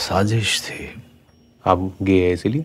साजिश थी। आप गे हैं इसीलिए?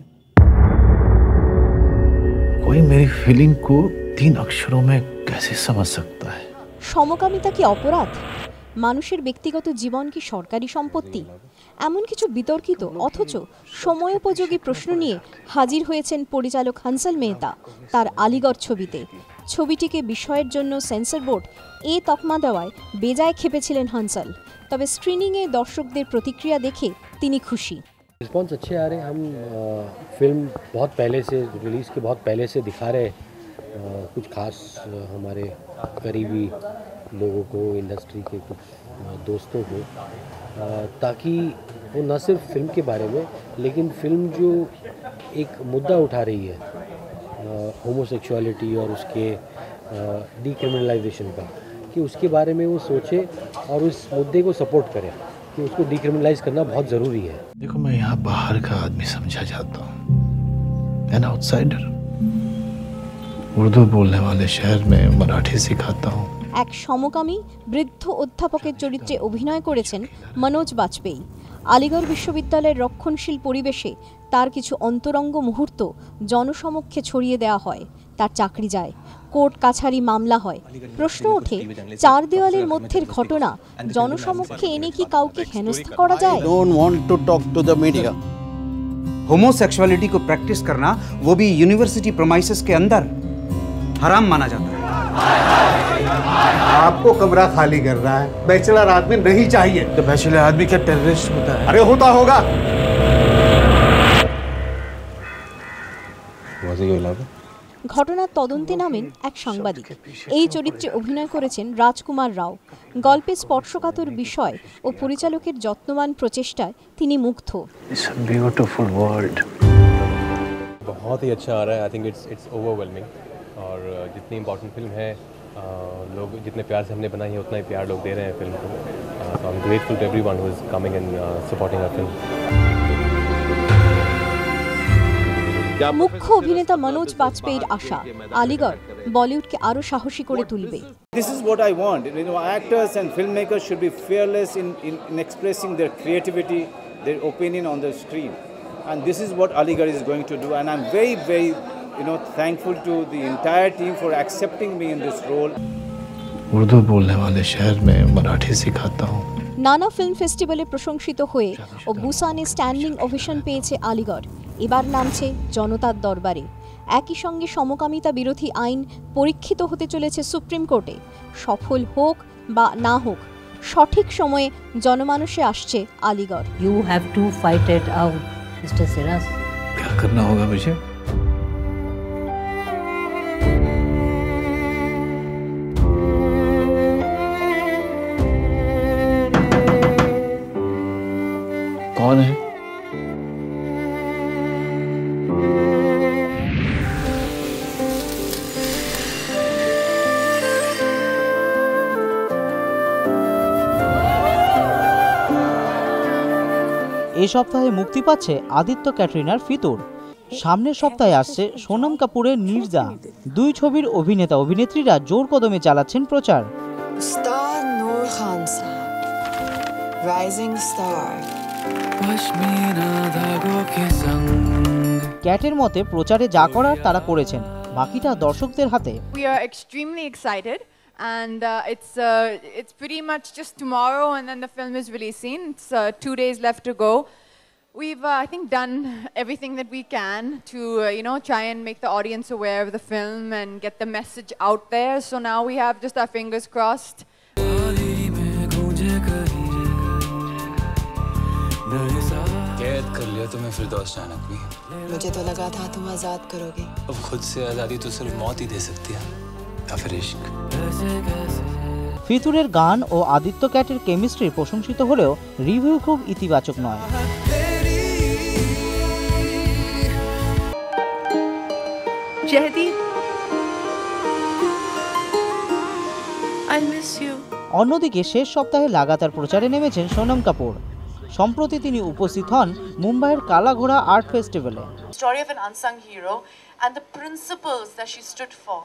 कोई मेरी फीलिंग को 3 अक्षरों में कैसे समझ सकता है? সমকামিতা কি অপরাধ? মানুষের ব্যক্তিগত জীবন কি সরকারি সম্পত্তি? এমন কিছু বিতর্কিত অথচ সময়োপযোগী প্রশ্ন নিয়ে হাজির হয়েছেন পরিচালক হানসাল মেহতা তার আলিগড় ছবিতে। ছবিটিকে বিষয়ের জন্য সেন্সর বোর্ড এ তকমা দেওয়ায় বেজায় খেপেছিলেন হানসাল। তবে স্ক্রিনিংয়ে দর্শকদের প্রতিক্রিয়া দেখে তিনি খুশি। रिस्पॉन्स अच्छे आ रहे हैं। हम फिल्म बहुत पहले से रिलीज़ के बहुत पहले से दिखा रहे हैं कुछ खास हमारे करीबी लोगों को, इंडस्ट्री के कुछ दोस्तों को, ताकि वो न सिर्फ फिल्म के बारे में लेकिन फिल्म जो एक मुद्दा उठा रही है होमोसेक्सुअलिटी और उसके डीक्रिमिनलाइजेशन का, कि उसके बारे में वो सोचे और उस मुद्दे को सपोर्ट करें कि उसको डीक्रिमिनलाइज करना बहुत ज़रूरी है। देखो, मैं यहाँ बाहर का आदमी समझा जाता हूँ, एन आउटसाइडर। उर्दू बोलने वाले शहर में मराठी सिखाता हूँ। এক সমকামী বৃদ্ধ অধ্যাপকের চরিত্রে অভিনয় করেছেন মনোজ বাজপেয়ী। আলিগড় বিশ্ববিদ্যালয়ের রক্ষণশীল পরিবেশে তার কিছু অন্তরঙ্গ মুহূর্ত জনসমক্ষে ছড়িয়ে দেওয়া হয়। তার চাকরি যায়, কোর্ট কাছারি মামলা হয়। প্রশ্ন ওঠে, 4 দেওয়ালের মধ্যের ঘটনা জনসমক্ষে এনে কি কাউকে হেনস্থা করা যায়? Don't want to talk to the media. Homosexuality को प्रैक्टिस करना, वो भी यूनिवर्सिटी प्रीमाइसेस के अंदर, हराम माना जाता है। आपको कमरा खाली कर रहा है, बैचलर आदमी नहीं चाहिए। तो बैचलर आदमी क्या टेररिस्ट होता है? अरे होता होगा। ঘটনার তদন্তে নামেন এক সাংবাদিক। এই চরিত্রে অভিনয় করেছেন রাজকুমার রাও। গল্পে স্পর্শকাতর বিষয় ও পরিচালকের যত্নবান প্রচেষ্টায় তিনি মুগ্ধ। It's a beautiful world. बहुत ही अच्छा आ रहा है। I think it's overwhelming. और जितनी इम्पोर्टेंट फिल्म है, लोग जितने प्यार से हमने बनाई है उतना ही प्यार लोग दे रहे हैं फिल्म को। So I am grateful to everyone who is coming and supporting our film. মুখ্য অভিনেতা মনোজ বাজপেয়ীর আশা, আলিগড় বলিউডকে আরো সাহসী করে তুলবে। This is what I want. You know, actors and filmmakers should be fearless in expressing their creativity, their opinion on the screen. And this is what Aligarh is going to do. And I'm very, very, thankful to the entire team for accepting me in this role. Urdu बोलने वाले शहर में मराठी सिखाता हूँ। নানা film ফেস্টিভ্যালে প্রশংসিত হয়ে ও বুসানে স্ট্যান্ডিং ওভেশন পেয়েছে আলিগড়। এবার নামছে জনতার দরবারে। একই সঙ্গে সমকামিতা বিরোধী আইন পরীক্ষিত হতে চলেছে সুপ্রিম কোর্টে। সফল হোক বা না হোক, সঠিক সময়ে জনমানসে আসছে Aligarh. You have to fight it out, Mr. Siras. क्या करना होगा मुझे? कौन है? এই সপ্তাহে মুক্তি পাচ্ছে আদিত্য ক্যাটরিনার ফিতুর। সামনের সপ্তাহে আসছে সোনম কাপুরের নির্জা। দুই ছবির অভিনেতা অভিনেত্রীরা জোর কদমে চালাচ্ছেন প্রচার। উস্তাদ নূর খান সাহেব, রাইজিং স্টার। ক্যাটের মতে প্রচারে যা করার তারা করেছেন, বাকিটা দর্শকদের হাতে। We are extremely excited. And it's pretty much just tomorrow and then the film is releasing. It's 2 days left to go. We've I think done everything that we can to try and make the audience aware of the film and get the message out there. So now we have just our fingers crossed. कैद कर लिया तुम्हें फिरदौस जाना भी। मुझे तो लगा था तुम आजाद करोगे। अब खुद से आजादी तो सिर्फ मौत ही दे सकती है। ফিতুরের গান ও আদিত্য ক্যাটের কেমিস্ট্রি প্রশংসিত হলেও রিভিউ খুব ইতিবাচক নয়। অন্যদিকে শেষ সপ্তাহে লাগাতার প্রচারে নেমেছেন সোনম কাপুর। সম্প্রতি তিনি উপস্থিত হন মুম্বাইয়ের কালাঘোড়া আর্ট ফেস্টিভ্যালে। Story of an unsung hero and the principles that she stood for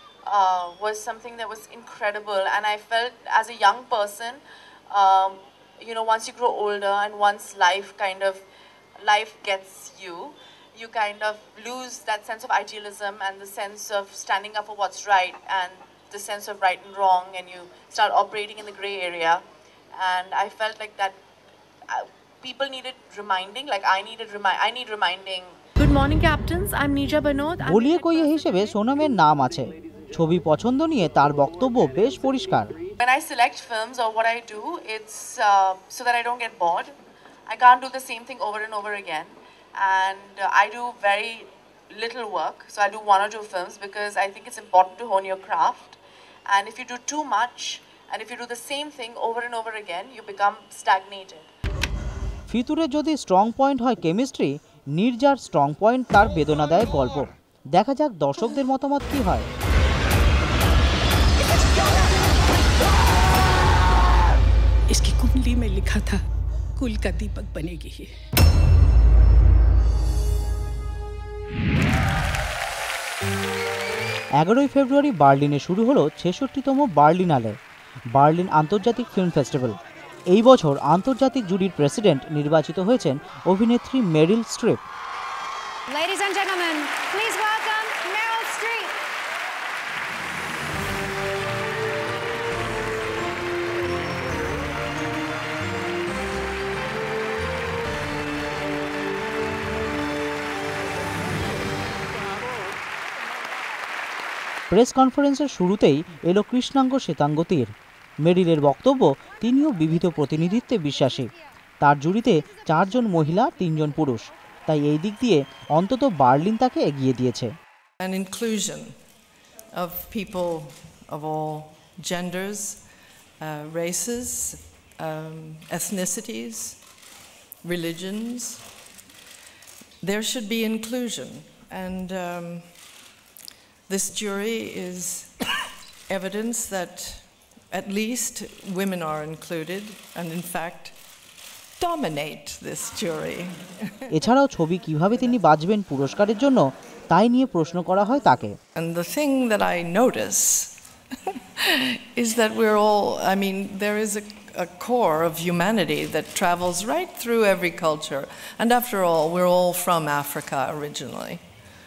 was something that was incredible, and I felt as a young person you know, once you grow older and once life gets you, you kind of lose that sense of idealism and the sense of standing up for what's right and the sense of right and wrong, and you start operating in the gray area. And I felt like that people needed reminding, like I need reminding. Good morning, captains. I'm Nija Banod. বলিয়ে কইয়ে হিসেবে সোনমের নাম আছে। ছবি পছন্দ নিয়ে তার বক্তব্য বেশ পরিষ্কার। When I select films or what I do, it's so that I don't get bored. I can't do the same thing over and over again. And I do very little work. So I do 1 or 2 films because I think it's important to hone your craft. And if you do too much, and if you do the same thing over and over again, you become stagnated. ফিতুরে যদি strong point হয় chemistry, নির্জার strong point তার বেদনাদায়ক গল্প। দেখা যাক দর্শকদের মতামত কি হয়। इसकी कुंडली में लिखा था कुल का दीपक बनेगी ही। 11 ফেব্রুয়ারি বার্লিনে শুরু হলো 66তম বার্লিনালে, বার্লিন আন্তর্জাতিক ফিল্ম ফেস্টিভ্যাল। এই বছর আন্তর্জাতিক জুরির প্রেসিডেন্ট নির্বাচিত হয়েছেন অভিনেত্রী Meryl Streep. Ladies and gentlemen, please welcome Meryl Streep. Press কনফারেন্সের শুরুতেই এলো কৃষ্ণাঙ্গ শ্বেতাঙ্গ তীর। মেরিলের বক্তব্য, তিনিও বিবিধ প্রতিনিধিত্বে বিশ্বাসী। তার জুরিতে 4 জন মহিলা, 3 জন পুরুষ, তাই এই দিক দিয়ে অন্তত বার্লিন তাকে এগিয়ে দিয়েছে। An inclusion of people of all genders, races, ethnicities, religions. There should be inclusion, and this jury is evidence that at least women are included, and in fact dominate this jury. এছাড়াও ছবি কিভাবে তিনি বাঁচবেন পুরস্কারের জন্য তাই নিয়ে প্রশ্ন করা হয় তাকে। And the thing that I notice is that we're all, I mean, there is a core of humanity that travels right through every culture, and after all, we're all from Africa originally.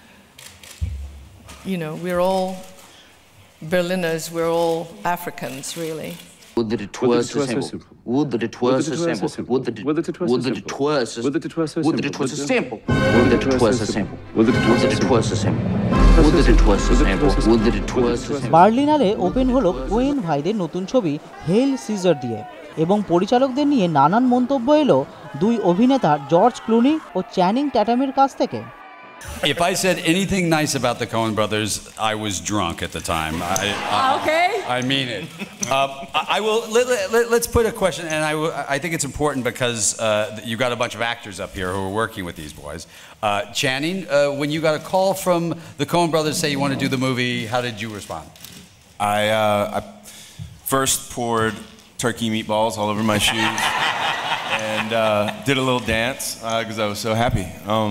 You know, we're all Berliners, we're all Africans, really. Would that it were so simple. Would that it were so simple. Would that it were so simple. Would that it were so simple. Would that it were so simple. Would that it were so simple. Would that it were so simple. Would that it were so simple. Would that it were so simple. Would that it were so simple. Berlinale open হলো Coen ভাইদের নতুন ছবি হেল caesar দিয়ে, এবং পরিচালকদের নিয়ে নানান মন্তব্য এলো 2 অভিনেতা জর্জ ক্লুনি ও চ্যানিং ট্যাটামের কাছ থেকে। If I said anything nice about the Coen brothers, I was drunk at the time. Okay. I mean it. I will. Let's put a question, and I think it's important because you got a bunch of actors up here who are working with these boys. Channing, when you got a call from the Coen brothers say you want to do the movie, how did you respond? I first poured turkey meatballs all over my shoes and did a little dance because I was so happy.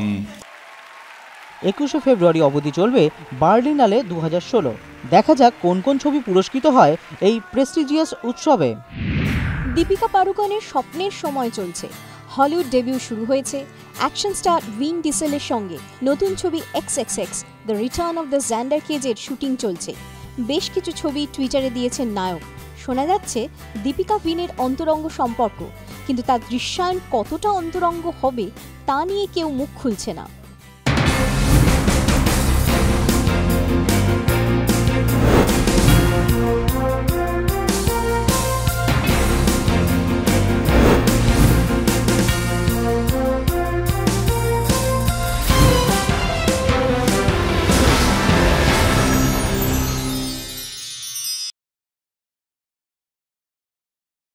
21 ফেব্রুয়ারি অবধি চলবে বার্লিনালে 2016। দেখা যাক কোন কোন ছবি পুরস্কৃত হয় এই প্রেস্টিজিয়াস উৎসবে। দীপিকা পাড়ুকোনের স্বপ্নের সময় চলছে। হলিউড ডেবিউ শুরু হয়েছে। অ্যাকশন স্টার ভিন ডিসেলের সঙ্গে নতুন ছবি XXX the return of the Xander কেজের শুটিং চলছে। বেশ কিছু ছবি টুইটারে দিয়েছেন নায়ক। শোনা যাচ্ছে দীপিকা ভিনের অন্তরঙ্গ সম্পর্ক, কিন্তু তার দৃশ্যায়ন কতটা অন্তরঙ্গ হবে তা নিয়ে কেউ মুখ খুলছে না।